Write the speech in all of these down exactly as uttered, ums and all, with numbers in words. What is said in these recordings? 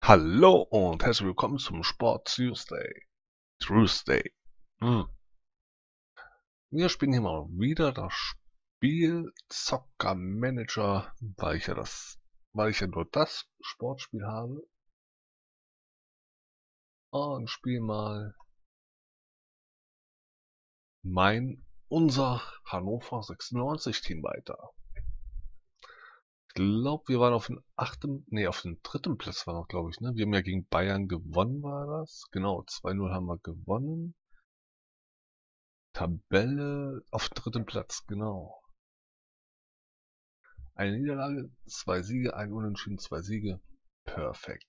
Hallo und herzlich willkommen zum Sport Tuesday. Tuesday. Hm. Wir spielen hier mal wieder das Spiel Soccer Manager, weil ich ja das, weil ich ja nur das Sportspiel habe. Und spielen mal mein, unser Hannover sechsundneunzig Team weiter. Ich glaube, wir waren auf dem achten, nee, auf dem dritten Platz war noch, glaube ich, ne? Wir haben ja gegen Bayern gewonnen, war das? Genau, zwei null haben wir gewonnen. Tabelle auf dritten Platz, genau. Eine Niederlage, zwei Siege, ein Unentschieden, zwei Siege. Perfekt.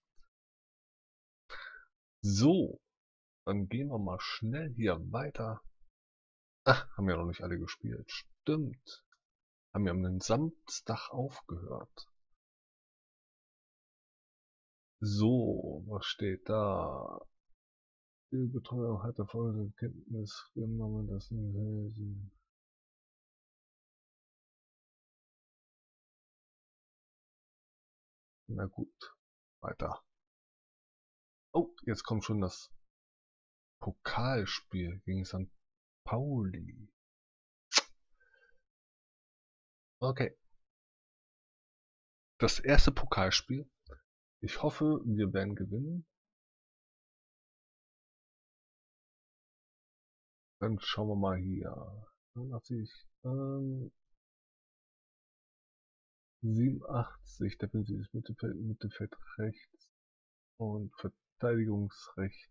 So, dann gehen wir mal schnell hier weiter. Ach, haben ja noch nicht alle gespielt. Stimmt. Haben ja am Samstag aufgehört. So, was steht da? Die Betreuung hat erfolgte Kenntnis genommen, dass sie... Na gut, weiter. Oh, jetzt kommt schon das Pokalspiel gegen Sankt Pauli. Okay. Das erste Pokalspiel. Ich hoffe, wir werden gewinnen. Dann schauen wir mal hier. neunundachtzig, ähm, siebenundachtzig, defensives Mittelfeld, Mittelfeld rechts und Verteidigungsrecht.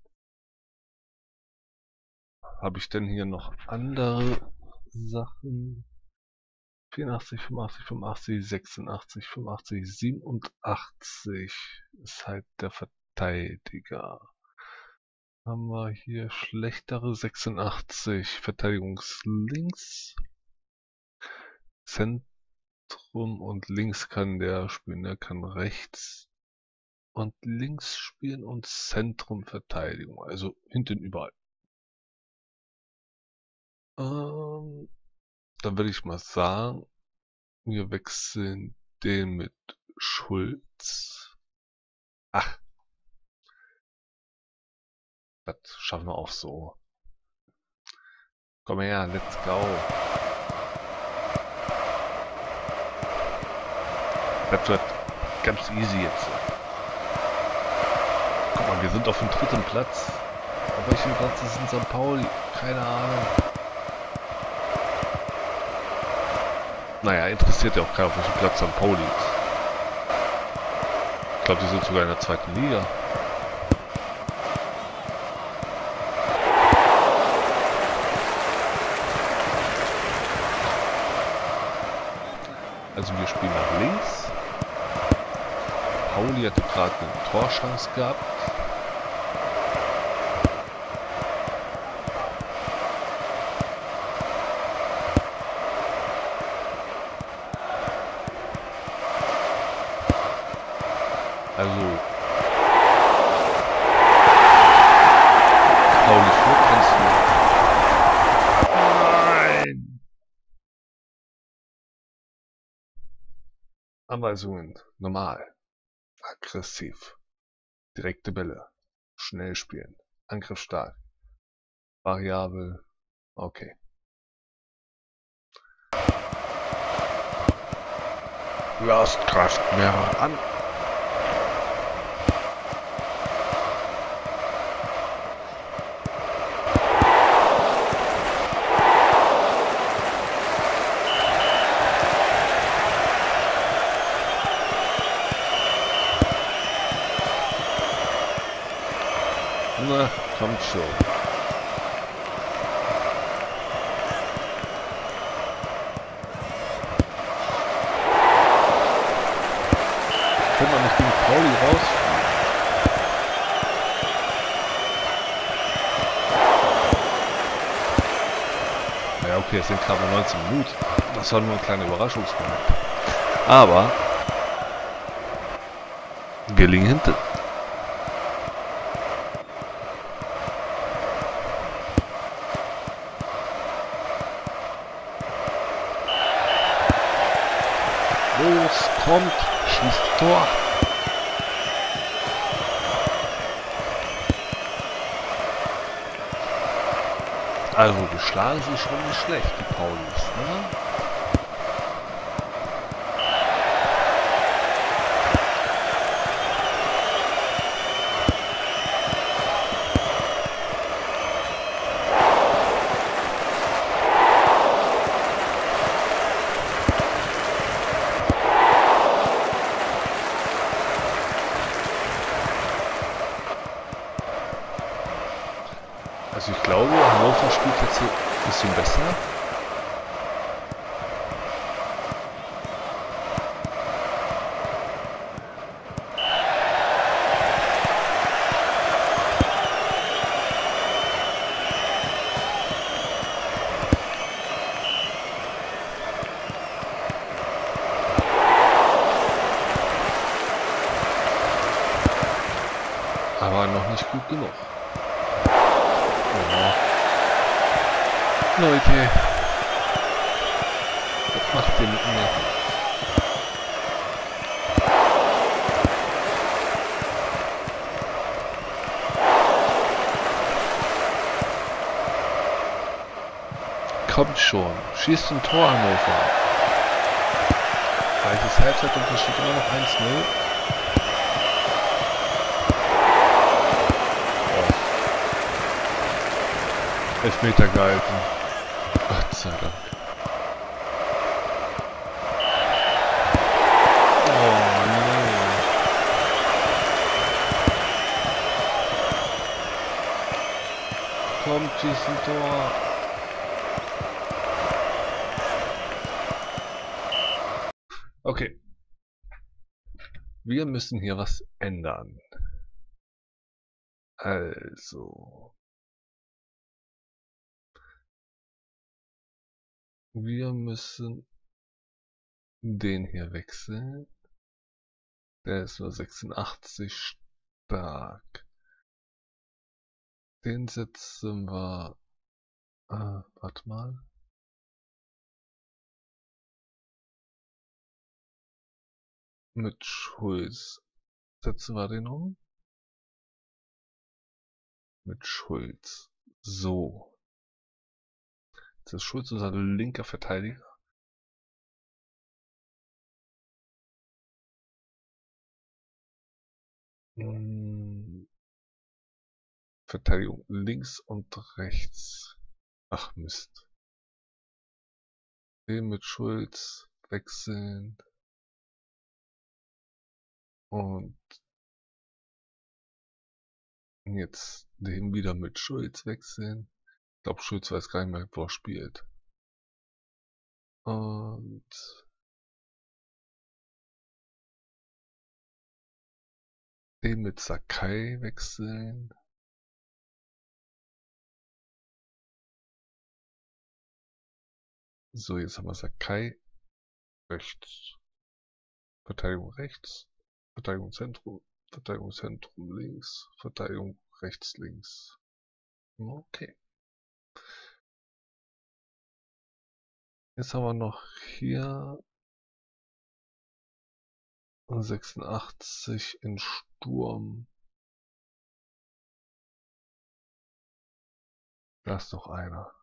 Habe ich denn hier noch andere Sachen? vierundachtzig, fünfundachtzig, fünfundachtzig, sechsundachtzig, fünfundachtzig, siebenundachtzig ist halt der Verteidiger. Haben wir hier schlechtere sechsundachtzig, Verteidigungslinks. Zentrum und links kann der spielen, der kann rechts und links spielen und Zentrum Verteidigung, also hinten überall. Ähm, dann würde ich mal sagen, wir wechseln den mit Schulz. Ach, das schaffen wir auch so. Komm her, let's go. Das wird ganz easy jetzt. Guck mal, wir sind auf dem dritten Platz. Auf welchem Platz ist in Sankt Pauli? Keine Ahnung. Naja, interessiert ja auch keiner, auf welchem Platz Sankt Pauli ist. Ich glaube, die sind sogar in der zweiten Liga. Also wir spielen nach links. Pauli hatte gerade eine Torchance gehabt. Also Pauli führt eins null. Nein! Anweisungen normal, aggressiv, direkte Bälle, schnell spielen, Angriff stark, variabel, okay. Lasst Kraft mehr an. Na, kommt schon. Können wir nicht gegen Pauli raus? Ja, okay, es sind gerade mal neunzehn Minuten. Das war nur ein kleiner Überraschungsmoment. Aber wir liegen hinten. Los, kommt, schießt Tor. Also geschlagen sind schon nicht schlecht, die Paulis, ne? Also ich glaube, Hannover spielt jetzt ein bisschen besser. Aber noch nicht gut genug. Oh. Leute, was macht ihr mit mir? Kommt schon, schießt ein Tor, Hannover. Gleiches Halbzeit und es steht immer noch eins null. Oh. Elfmeter gehalten. Gott sei Dank. Oh nee. Kommt, schießt ein Tor. Okay. Wir müssen hier was ändern. Also. Wir müssen den hier wechseln. Der ist nur sechsundachtzig stark. Den setzen wir... Äh, warte mal. Mit Schulz. Setzen wir den um. Mit Schulz. So. Jetzt ist Schulz unser linker Verteidiger. Hm. Verteidigung links und rechts. Ach Mist. Den mit Schulz wechseln. Und jetzt den wieder mit Schulz wechseln. Ich glaube, Schulz weiß gar nicht mehr, wo er spielt. Und den mit Sakai wechseln. So, jetzt haben wir Sakai rechts. Verteidigung rechts. Verteidigung Zentrum. Verteidigung Zentrum links. Verteidigung rechts links. Okay. Jetzt haben wir noch hier sechsundachtzig in Sturm. Da ist noch einer.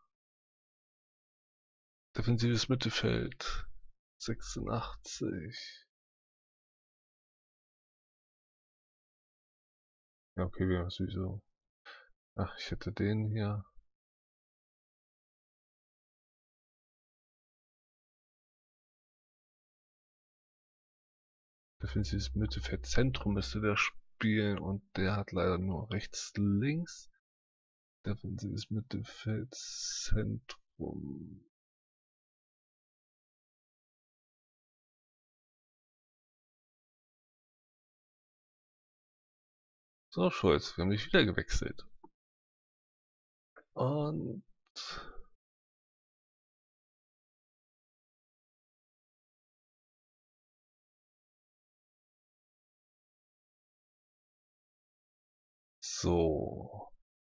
Defensives Mittelfeld. sechsundachtzig. Ja, okay, wir haben sowieso. Ach, ich hätte den hier. Defensives Mittelfeld Zentrum müsste der spielen und der hat leider nur rechts links. Defensives Mittelfeld Zentrum. So, Scholz, wir haben dich wieder gewechselt. Und so.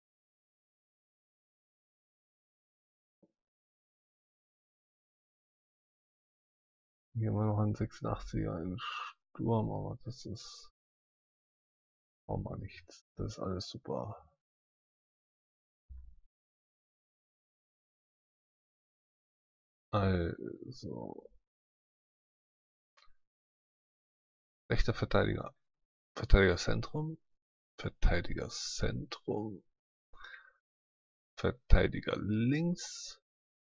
Hier haben wir noch einen sechsundachtziger in Sturm, aber das ist auch mal nichts. Das ist alles super. Also. Rechter Verteidiger. Verteidigerzentrum. Verteidigerzentrum. Verteidiger links.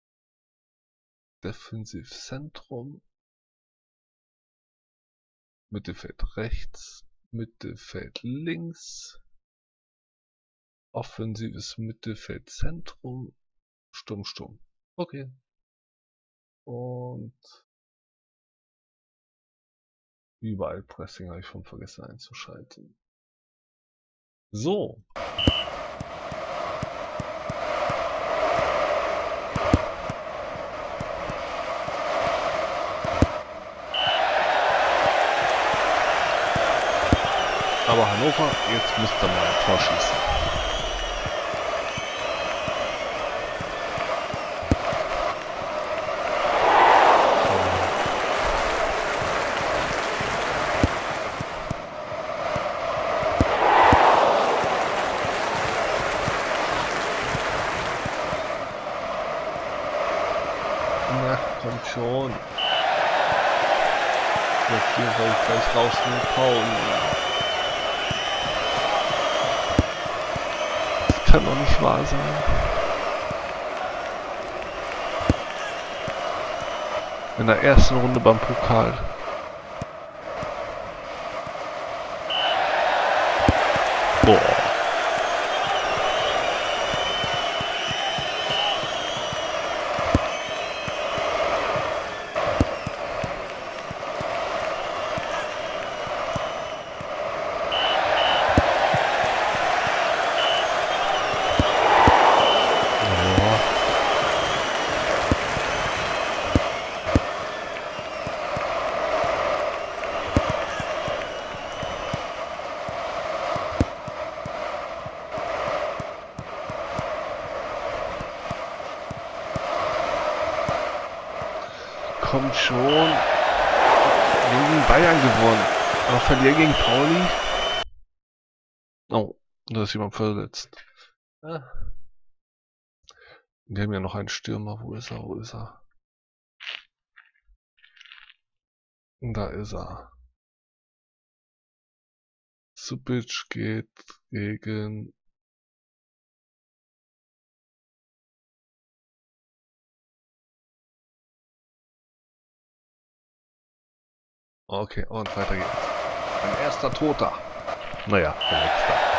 Defensivzentrum. Mittelfeld rechts. Mittelfeld links. Offensives Mittelfeldzentrum. Sturm, Sturm. Okay. Und überall Pressing habe ich schon vergessen einzuschalten. So. Aber Hannover, jetzt müsst ihr mal ein Tor schießen. Na, kommt schon. Wir fliegen, glaube ich, gleich raus gegen Pauli. Das kann doch nicht wahr sein. In der ersten Runde beim Pokal. Boah. Kommt schon. Wir haben gegen Bayern gewonnen. Aber verlieren gegen Pauli? Oh, da ist jemand verletzt. Ah. Wir haben ja noch einen Stürmer. Wo ist er? Wo ist er? Da ist er. Supic geht gegen... Okay, und weiter geht's. Ein erster Toter. Naja, ein letzter.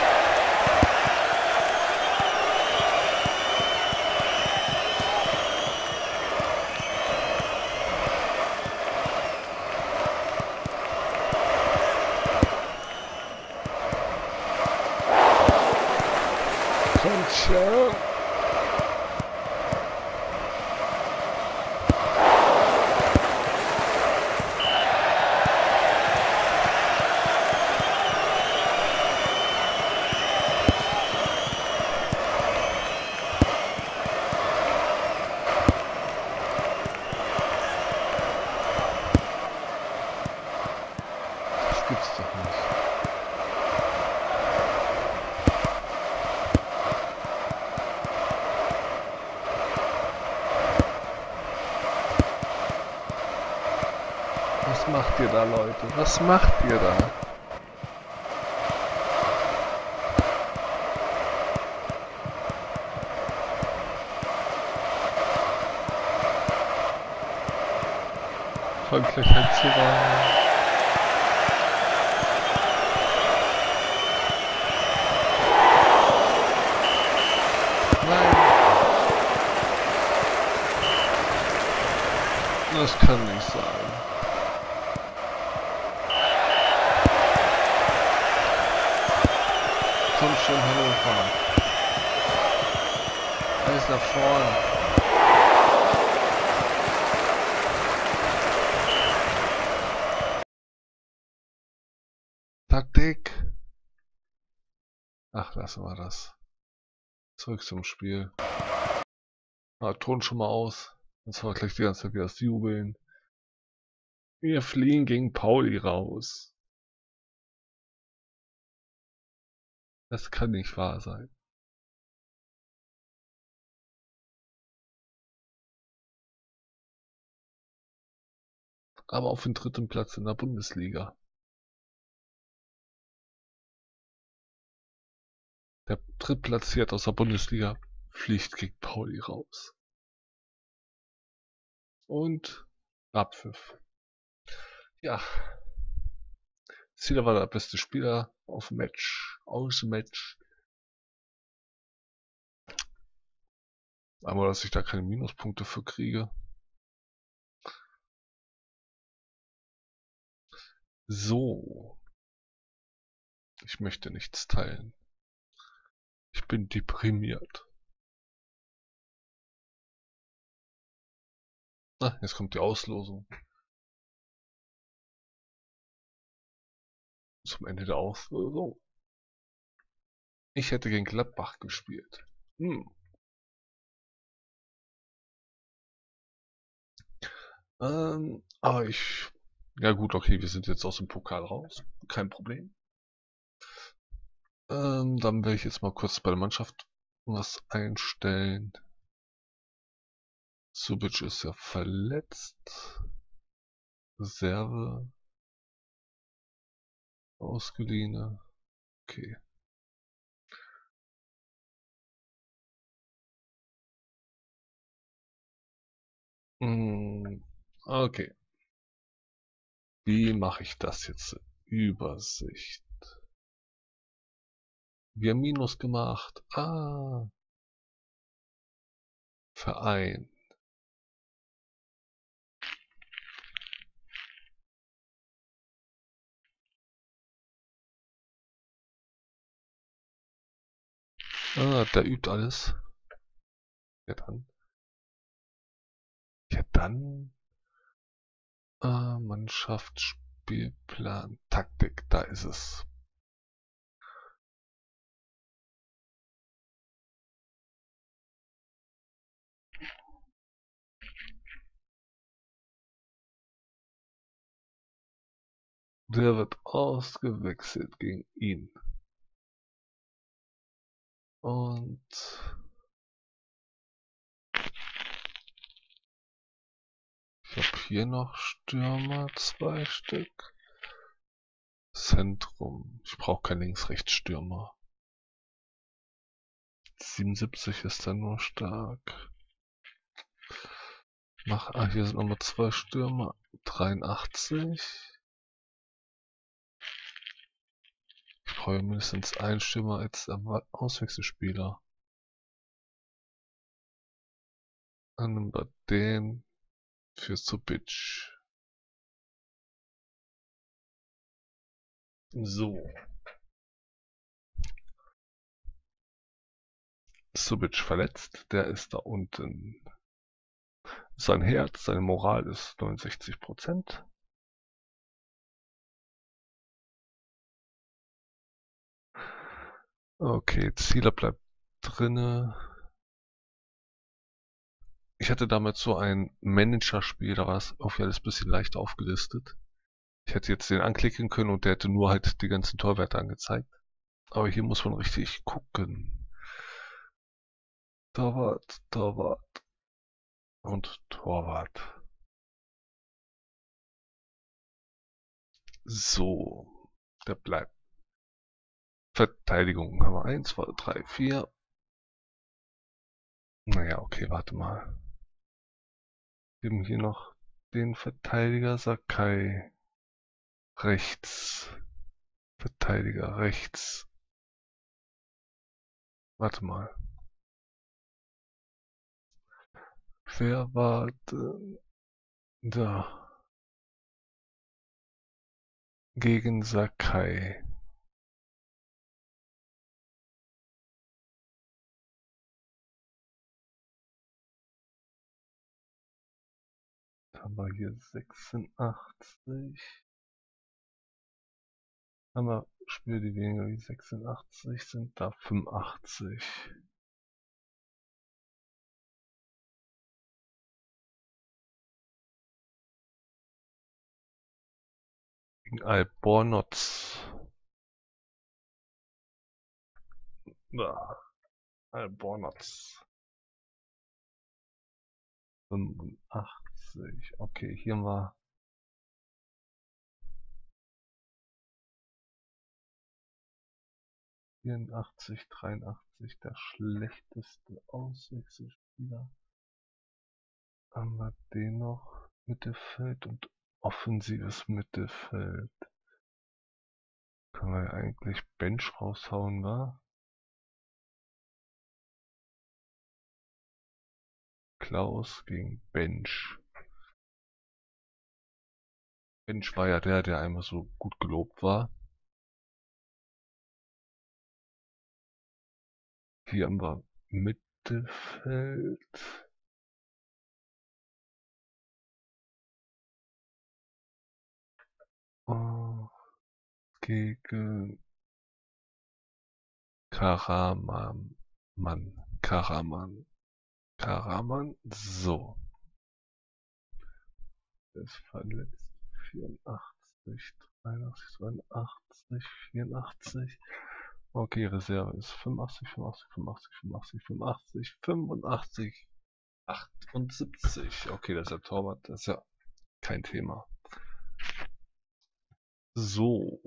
Kommt schon. Das gibt's doch nicht. Was macht ihr da, Leute? Was macht ihr da? Folgt gleich halt zu rein. Nein. Das kann nicht sein. Kommt schon, Hannover. Alles nach vorn. Taktik. Ach, lassen wir das. Zurück zum Spiel. Ah, Ton schon mal aus. Jetzt war gleich die ganze Zeit wieder das Jubeln. Wir fliegen gegen Pauli raus. Das kann nicht wahr sein. aber auf den dritten Platz in der Bundesliga. Der Drittplatzierte aus der Bundesliga fliegt gegen Pauli raus. Und Abpfiff. Ja. Zieler war der beste Spieler auf Match, aus Match. Aber dass ich da keine Minuspunkte für kriege. So. Ich möchte nichts teilen. Ich bin deprimiert. Ah, jetzt kommt die Auslosung. Zum Ende der Auslosung. Ich hätte gegen Gladbach gespielt. Hm. Ähm, aber ich... Ja gut, okay, wir sind jetzt aus dem Pokal raus. Kein Problem. Ähm, dann werde ich jetzt mal kurz bei der Mannschaft was einstellen. Subic ist ja verletzt. Reserve. Ausgeliehene. Okay. Hm, okay. Wie mache ich das jetzt? Übersicht. Wir haben Minus gemacht. Ah. Verein. Ah, der übt alles. Ja dann. Ja dann. Ah, Mannschaft, Spielplan, Taktik. Da ist es. Der wird ausgewechselt gegen ihn. Und ich habe hier noch Stürmer, zwei Stück. Zentrum. Ich brauche keinen Links-Rechts-Stürmer. siebenundsiebzig ist er nur stark. Mach, ah, hier sind nochmal zwei Stürmer. dreiundachtzig. Ich brauche mindestens einen Stürmer als Auswechselspieler. Dann nehmen wir den für Subic. So. Subic verletzt, der ist da unten. Sein Herz, seine Moral ist neunundsechzig Prozent. Okay, Zieler bleibt drinne. Ich hatte damals so ein Manager-Spiel, da war es auf alles ein bisschen leichter aufgelistet. Ich hätte jetzt den anklicken können und der hätte nur halt die ganzen Torwerte angezeigt. Aber hier muss man richtig gucken. Torwart, Torwart und Torwart. So, der bleibt. Verteidigung haben wir eins, zwei, drei, vier. Naja, okay, warte mal. Wir haben hier noch den Verteidiger Sakai. Rechts. Verteidiger rechts. Warte mal. Wer war da? Gegen Sakai. Da haben wir hier sechsundachtzig. Haben wir Spiele, die weniger wie sechsundachtzig sind, da fünfundachtzig. Gegen Albornoz. Ja, Albornoz. fünfundachtzig. Okay, hier haben wir vierundachtzig, dreiundachtzig, der schlechteste Auswechselspieler. Haben wir den noch? Mittelfeld und offensives Mittelfeld. Können wir eigentlich Bench raushauen, wa? Klaus gegen Bench. Bench war ja der, der einmal so gut gelobt war. Hier haben wir Mittelfeld. Oh, gegen Karaman. Mann. Karaman. Karaman. So. Der ist verletzt. vierundachtzig, dreiundachtzig, zweiundachtzig, vierundachtzig. Okay, Reserve ist fünfundachtzig, fünfundachtzig, fünfundachtzig, fünfundachtzig, fünfundachtzig, fünfundachtzig, achtundsiebzig. Okay, das ist der Torwart, das ist ja kein Thema. So.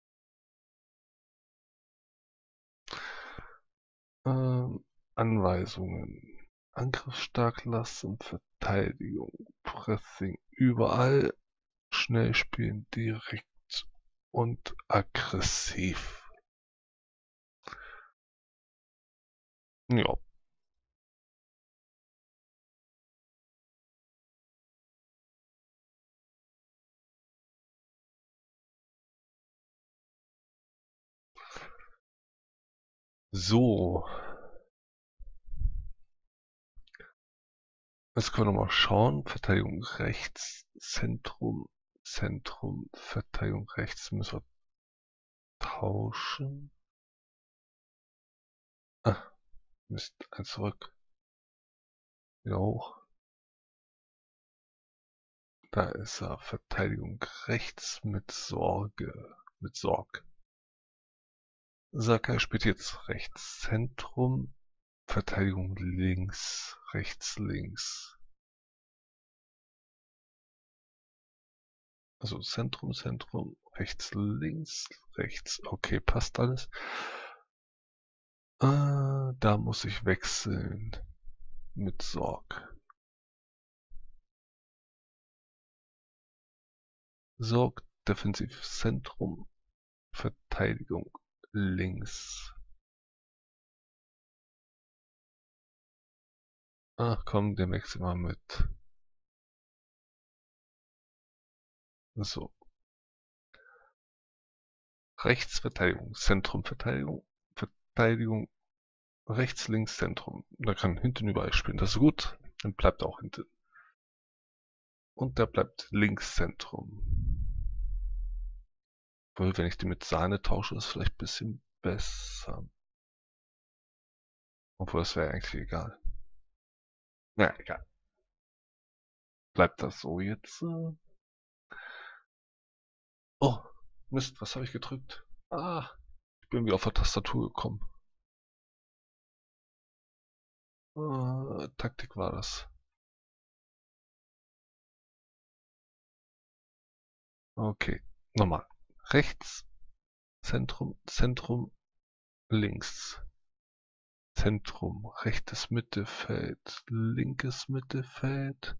Ähm, Anweisungen. Angriffsstark lassen, Verteidigung, Pressing, überall. Schnell spielen, direkt und aggressiv. Ja. So. Jetzt können wir noch mal schauen. Verteidigung rechts, Zentrum, Zentrum, Verteidigung rechts müssen wir tauschen. Ah, Mist, eins zurück. Wieder hoch. Da ist er. Verteidigung rechts mit Sorge. Mit Sorg. Saka spielt jetzt rechts, Zentrum, Verteidigung links, rechts, links. Also Zentrum, Zentrum, rechts, links, rechts. Okay, passt alles. Äh, da muss ich wechseln. Mit Sorg. Sorg, defensiv Zentrum, Verteidigung links. Ach komm, den wechseln wir mit. So. Rechts Verteidigung, Zentrum Verteidigung, Verteidigung rechts, links, Zentrum. Da kann hinten überall spielen. Das ist gut. Dann bleibt auch hinten. Und der bleibt links Zentrum. Weil wenn ich die mit Sahne tausche, ist vielleicht ein bisschen besser. Obwohl, das wäre eigentlich egal. Na, egal. Bleibt das so jetzt? Oh, Mist, was habe ich gedrückt? Ah, ich bin wieder auf der Tastatur gekommen. Äh, Taktik war das. Okay, nochmal. Rechts, Zentrum, Zentrum, links. Zentrum, rechtes Mittelfeld, linkes Mittelfeld.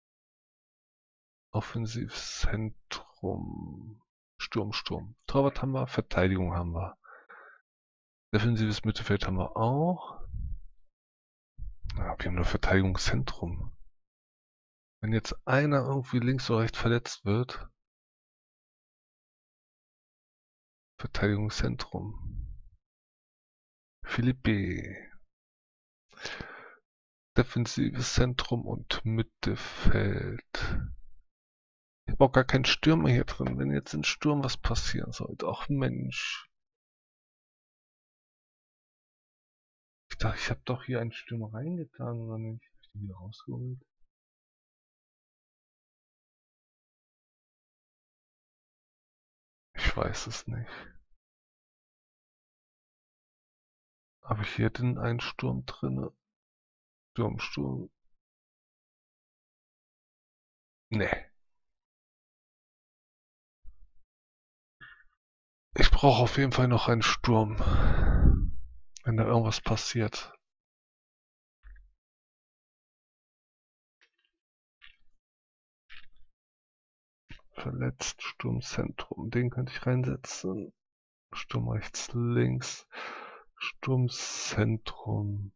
Offensivzentrum. Sturm, Sturm. Torwart haben wir, Verteidigung haben wir. Defensives Mittelfeld haben wir auch. Ja, wir haben nur Verteidigungszentrum. Wenn jetzt einer irgendwie links oder rechts verletzt wird. Verteidigungszentrum. Philippe. Defensives Zentrum und Mittelfeld. Ich habe auch gar keinen Stürmer hier drin. Wenn jetzt im Sturm was passieren sollte. Ach Mensch. Ich dachte, ich habe doch hier einen Stürmer reingetan, oder nicht? Hab ich den wieder rausgeholt? Ich weiß es nicht. Habe ich hier denn einen Sturm drinne? Sturm, Sturm. Nee. Ich brauche auf jeden Fall noch einen Sturm. wenn da irgendwas passiert. Verletzt, Sturmzentrum. Den könnte ich reinsetzen. Sturm rechts, links. Sturmzentrum.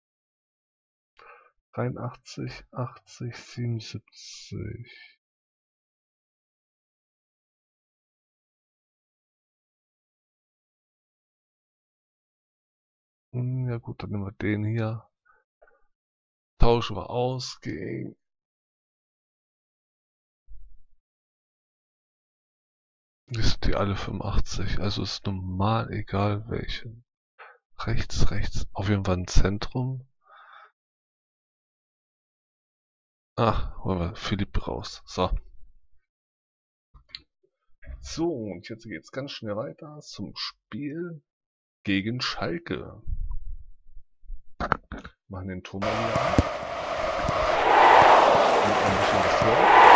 dreiundachtzig, achtzig, siebenundsiebzig. Hm, ja gut, dann nehmen wir den hier. Tauschen wir aus gegen... Die sind die alle fünfundachtzig, also ist normal egal welchen. Rechts, rechts, auf jeden Fall ein Zentrum. Ah, holen wir Philipp raus. So. So, und jetzt geht's ganz schnell weiter zum Spiel gegen Schalke. Machen den Turm mal wieder an. Und ein bisschen das Tor.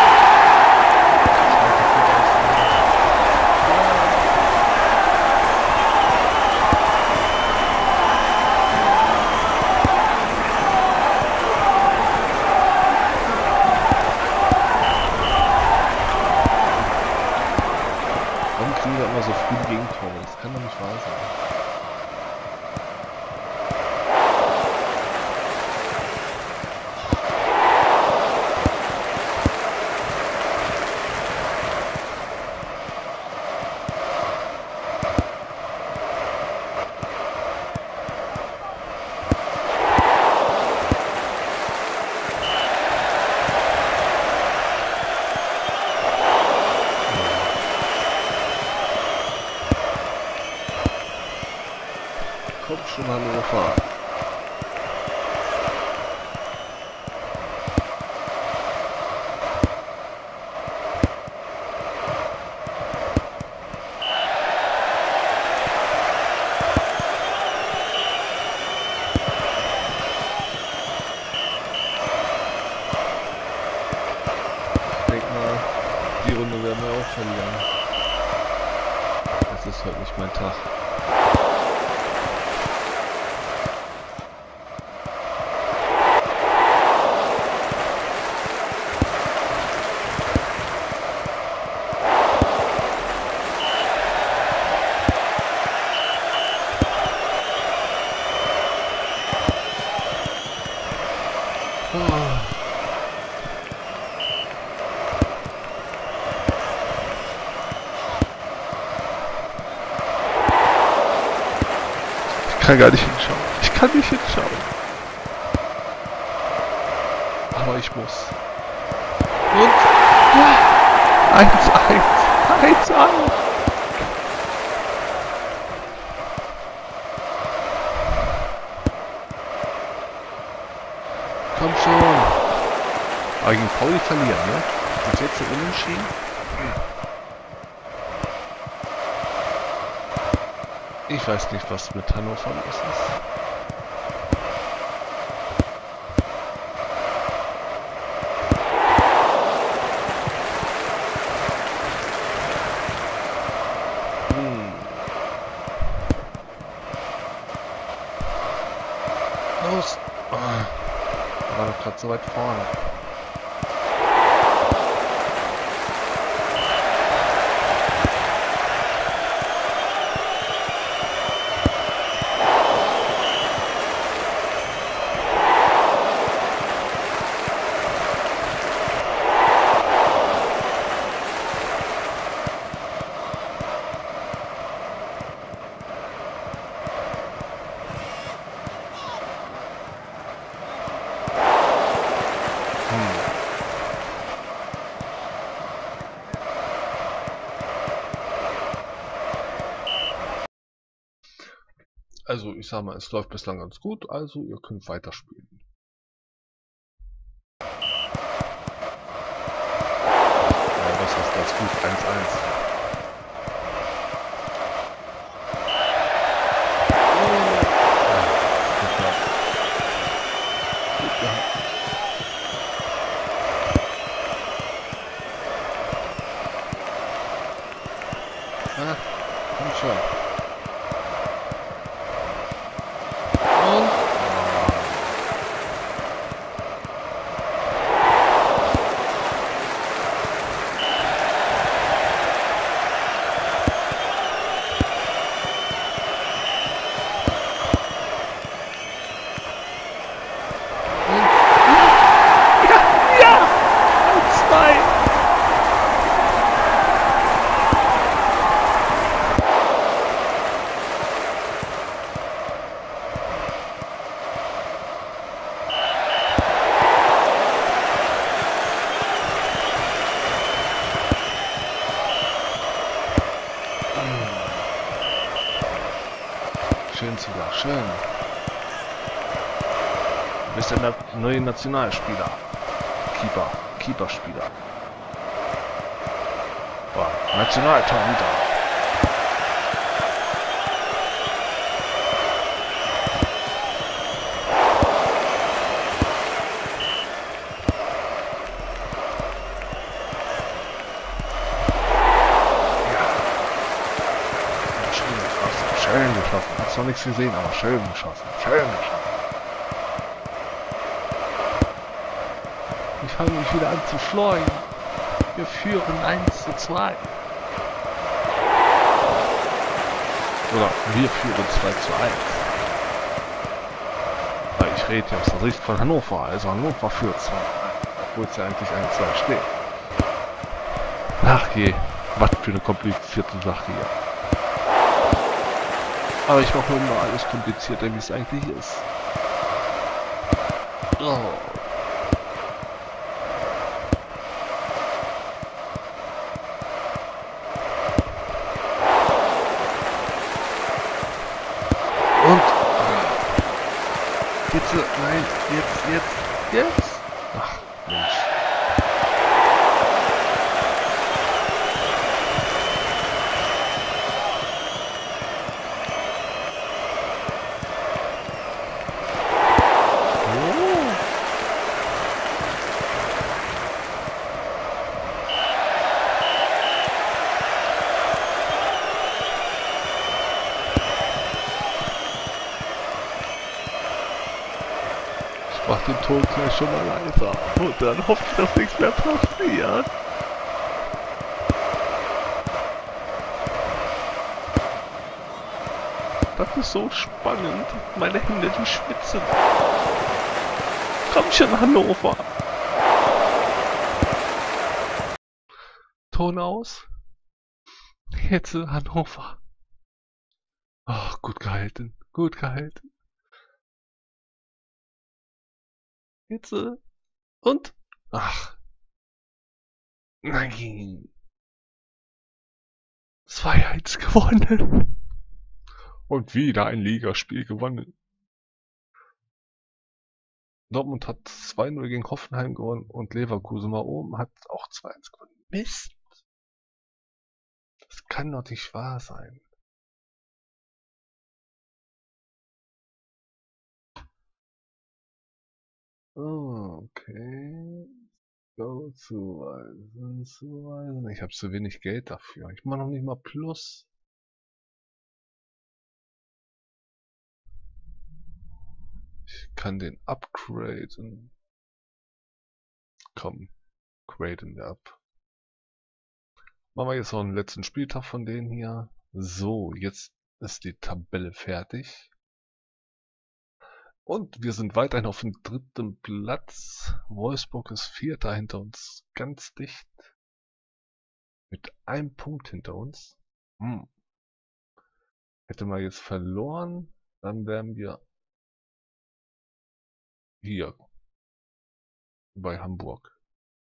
Warum kriegen wir immer so früh Gegentore? Das kann doch nicht wahr sein. Kommt schon Hannover. Ich denke mal, die Runde werden wir auch verlieren. Das ist heute nicht mein Tag. Ich kann gar nicht hinschauen. Ich kann nicht hinschauen. Aber ich muss. Und ja, eins eins. eins eins. Komm schon. Aber gegen Pauli verlieren, ne? Und jetzt so unentschieden? Ich weiß nicht, was mit Hannover los ist. Hm. Los! Oh. War doch gerade so weit vorne. Also ich sag mal, es läuft bislang ganz gut, also ihr könnt weiterspielen. Naja, was heißt ganz gut? eins eins. Gut gehabt. Ah, komm schon. schön, Sieger, schön. Du bist der neue Nationalspieler. Keeper, Keeper-Spieler. Boah, Nationaltorhüter. Schön geschossen. Hat's noch nichts gesehen, aber schön geschossen. Schön geschossen. Ich fange mich wieder an zu freuen. Wir führen eins zu zwei. Oder wir führen zwei zu eins. Weil ich rede ja aus der Sicht von Hannover. Also Hannover führt zwei zu eins. Obwohl es ja eigentlich eins zu zwei steht. Ach je. Was für eine komplizierte Sache hier. Aber ich mache immer alles komplizierter, wie es eigentlich ist. Oh. Und... Jetzt, nein, jetzt, jetzt, jetzt. Ach, Mensch. Mach den Ton gleich schon mal leiser. Und dann hoffe ich, dass nichts mehr passiert. Das ist so spannend. Meine Hände, die schwitzen. Komm schon, Hannover. Ton aus. Jetzt Hannover. Ach, gut gehalten. Gut gehalten. Jetzt, und? Ach. Nein. zwei eins gewonnen. Und wieder ein Ligaspiel gewonnen. Dortmund hat zwei null gegen Hoffenheim gewonnen und Leverkusen war oben, hat auch zwei eins gewonnen. Mist. Das kann doch nicht wahr sein. Oh, okay. Go zuweisen, zuweisen. Ich habe zu wenig Geld dafür. Ich mache noch nicht mal Plus. Ich kann den upgraden. Komm, graden wir ab. Machen wir jetzt noch einen letzten Spieltag von denen hier. So, jetzt ist die Tabelle fertig. Und wir sind weiterhin auf dem dritten Platz. Wolfsburg ist Vierter hinter uns, ganz dicht. Mit einem Punkt hinter uns. Hm. Hätte man jetzt verloren, dann wären wir hier bei Hamburg.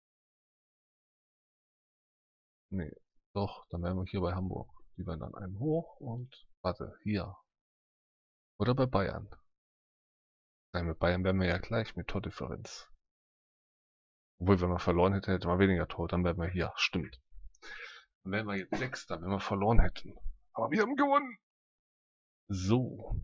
Nee, doch, dann wären wir hier bei Hamburg. Die werden dann einen hoch und, warte, hier. Oder bei Bayern. Nein, mit Bayern wären wir ja gleich mit Tordifferenz. Obwohl, wenn wir verloren hätten, hätten wir weniger Tor. Dann wären wir hier. Stimmt. Dann wären wir jetzt Sechster, wenn wir verloren hätten. Aber wir haben gewonnen. So.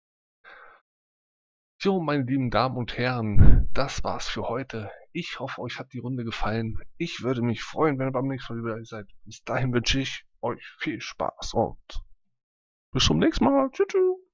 Jo, meine lieben Damen und Herren, das war's für heute. Ich hoffe, euch hat die Runde gefallen. Ich würde mich freuen, wenn ihr beim nächsten Mal wieder seid. Bis dahin wünsche ich euch viel Spaß und bis zum nächsten Mal. Tschüss.